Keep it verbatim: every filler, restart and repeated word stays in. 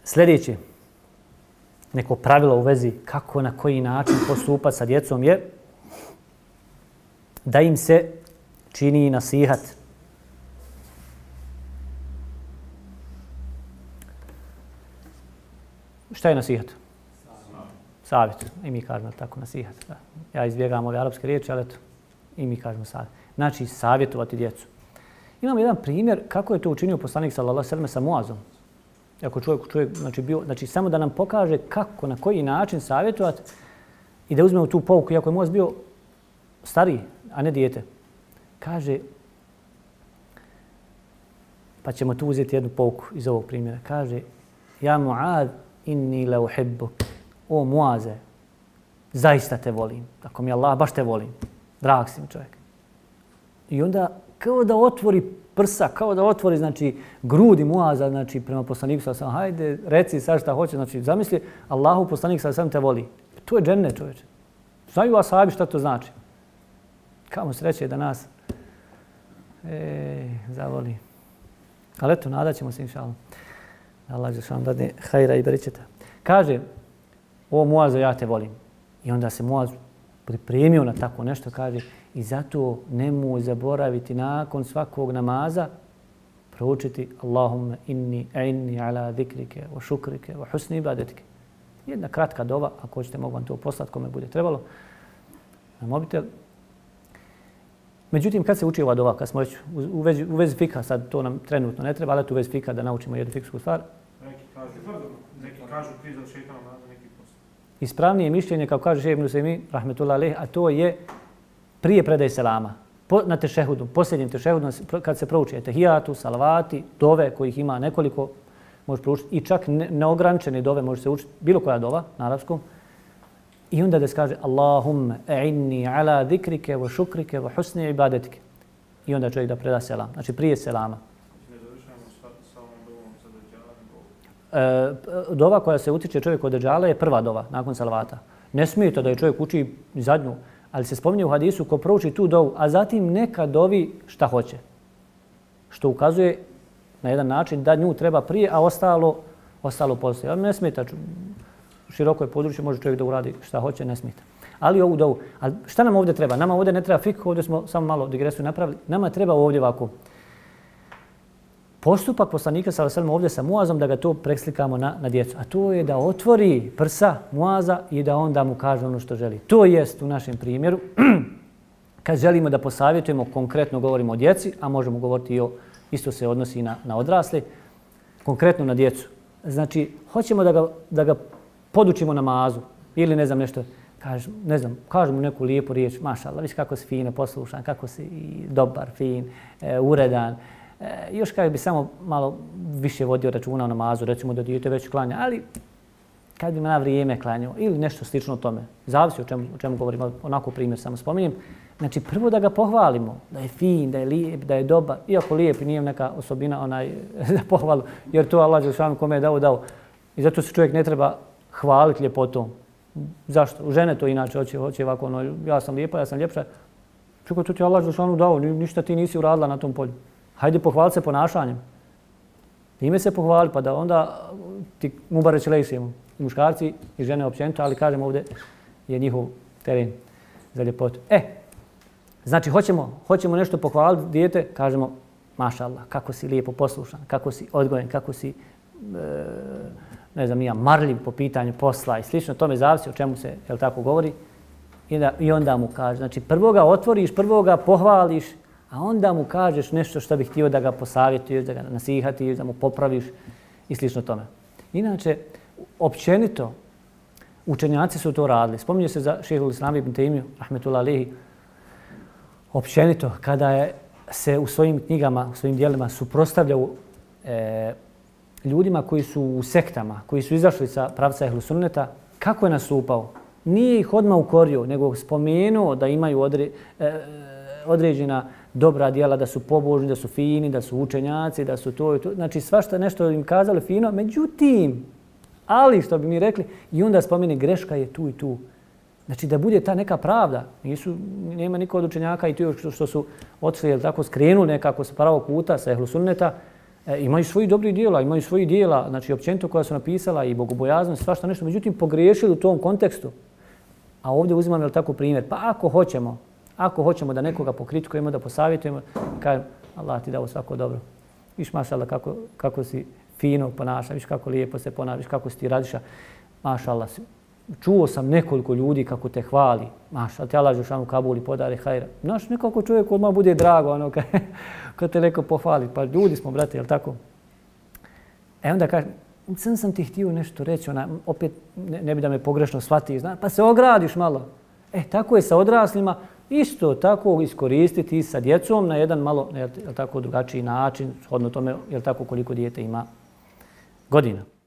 Sljedeće, neko pravilo u vezi kako, na koji način postupati sa djecom je da im se čini nasihat. Šta je nasihat? Savjet. I mi kažemo tako nasihat. Da. Ja izbjegam ove arapske riječi, ali eto, i mi kažemo savjet. Znači, savjetovati djecu. Imamo jedan primjer kako je to učinio poslanik sallallahu alejhi ve sellem sa Muazom. Ako čovjek, čovjek znači, bio, znači samo da nam pokaže kako, na koji način savjetovati i da uzmemo tu pouku, iako je Muaz bio stariji, a ne dijete. Kaže, pa ćemo tu uzeti jednu pouku iz ovog primjera. Kaže, ja Muad, inni la uhibbuk. O Muaze, zaista te volim. Ako mi Allah, baš te volim. Drag si mi čovjek. I onda kao da otvori prsa, kao da otvori znači grudi Muaza, znači prema poslaniku sallallahu alejhi ve sellem, hajde, reci sad šta hoće, znači zamisli Allahu poslanik sallallahu alejhi ve sellem te voli. To je džennet, čovječe. Znaju ashabi šta to znači. Kamo sreće da nas e, zavoli. Ali eto, nadat ćemo se, inša Allah. Allah će vam dadne hajra i beričeta. Kaže, o Muaze, ja te volim. I onda se Muaz pripremio na tako nešto, kaže, i zato nemoj zaboraviti nakon svakog namaza proučiti Allahumma inni a'inni ala zikrike wa šukrike wa husni ibadetike. Jedna kratka dova, ako hoćete mogu vam to poslati kome bude trebalo na mobitel. Međutim, kad se uči ova dova, kad smo već u vezi, u vezi fika, sad to nam trenutno ne treba, ali u vezi fika da naučimo jednu fiksku stvar. Neki kažu, neki kažu kriza šejtana, neki posle. Ispravnije mišljenje, kao kaže šejh Ibn Usejmin, rahmetullah alejh, a to je prije predaje selama, po, na tešehudu, posljednjem tešehudu, kad se prouči etehijatu, salavati, dove kojih ima nekoliko, može proučiti, i čak ne, neograničene dove može se učiti, bilo koja dova na arapskom, i onda da se kaže Allahumma a'inni ala zikrike wa šukrike wa husni ibadetike. I onda čovjek da preda selam, znači prije selama. Ne završamo sa ovom dovom sa deđalom? E, dova koja se utiče čovjek od deđala je prva dova, nakon salavata. Ne smijete da je čovjek uči zadnju, ali se spominje u hadisu ko prouči tu dovu, a zatim neka dovi šta hoće. Što ukazuje na jedan način da nju treba prije, a ostalo, ostalo poslije. Ali ne smeta, široko je područje, može čovjek da uradi šta hoće, ne smeta. Ali ovu dovu. A šta nam ovdje treba? Nama ovdje ne treba fik, ovdje smo samo malo digresiju napravili. Nama treba ovdje ovako postupak poslanika sallallahu alejhi ve sellem ovdje sa Muazom da ga to preslikamo na, na djecu. A to je da otvori prsa Muaza i da onda mu kaže ono što želi. To jest u našem primjeru. Kad želimo da posavjetujemo, konkretno govorimo o djeci, a možemo govoriti i o, isto se odnosi na, na odrasle, konkretno na djecu. Znači, hoćemo da ga, da ga podučimo namazu ili ne znam nešto, kaž, ne znam, kažemo neku lijepu riječ, mašallah, viš kako si fino poslušan, kako si dobar, fin, e, uredan. E, još kad bi samo malo više vodio računa o namazu, recimo da dijete već klanja, ali kad bi na vrijeme klanjao ili nešto slično tome, zavisi o čemu, o čemu govorimo, onako primjer samo spominjem. Znači, prvo da ga pohvalimo, da je fin, da je lijep, da je dobar, iako lijep nije neka osobina onaj za pohvalu, jer to Allah dželešanu kome je dao, dao. I zato se čovjek ne treba hvaliti ljepotom. Zašto? U žene to inače hoće, hoće ovako, ono, ja sam lijepa, ja sam ljepša. Čekaj, to ti Allah dželešanu dao, ništa ti nisi uradila na tom polju. Hajde pohvali se ponašanjem. Ime se pohvali, pa da onda ti mubareć lejšimo. I muškarci i žene općenito, ali kažem ovdje je njihov teren za ljepotu. E, znači hoćemo, hoćemo nešto pohvaliti dijete, kažemo mašallah, kako si lijepo poslušan, kako si odgojen, kako si e, ne znam, ja, marljiv po pitanju posla i slično, tome zavisi o čemu se, jel tako, govori. I, da, i onda mu kaže, znači prvo ga otvoriš, prvo ga pohvališ, a onda mu kažeš nešto što bih htio da ga posavjetuješ, da ga nasihatiš, da mu popraviš i slično tome. Inače, općenito, učenjaci su to radili. Spominje se za šejhul Islam ibn Tejmiju, rahmetullah alejhi, općenito, kada je se u svojim knjigama, u svojim dijelima suprotstavljao e, ljudima koji su u sektama, koji su izašli sa pravca ehlu sunneta, kako je nastupao? Nije ih odmah ukorio, nego spomenuo da imaju odre, e, određena dobra djela, da su pobožni, da su fini, da su učenjaci, da su to i to. Znači svašta nešto im kazali fino, međutim, ali što bi mi rekli, i onda spomeni greška je tu i tu. Znači da bude ta neka pravda. Nisu, nema niko od učenjaka i tu što, što su otišli, jel tako, skrenuli nekako sa pravog puta, sa ehlu sunneta, E, imaju svoji dobri dijela, imaju svoji dijela, znači općenito koja su napisala i bogobojaznost, svašta nešto, međutim pogriješili u tom kontekstu. A ovdje uzimam, jel tako, primjer. Pa ako hoćemo, ako hoćemo da nekoga pokritikujemo, da posavjetujemo, kažem, Allah ti dao svako dobro. Viš, mašallah, kako, kako si fino ponaša, viš kako lijepo se ponaša, viš kako si ti radiša. Mašallah, čuo sam nekoliko ljudi kako te hvali. Mašallah, ti Allah Žešanu Kabuli podari hajra. Znaš, nekako čovjek odmah bude drago, ono, kad, kad te neko pohvali. Pa ljudi smo, brate, jel tako? E onda kažem, sam sam ti htio nešto reći, ona, opet ne, ne bi da me pogrešno shvati, zna, pa se ogradiš malo. E, tako je sa odraslima, isto tako iskoristiti sa djecom na jedan malo, jel tako, drugačiji način, shodno tome, jel tako, koliko dijete ima godina.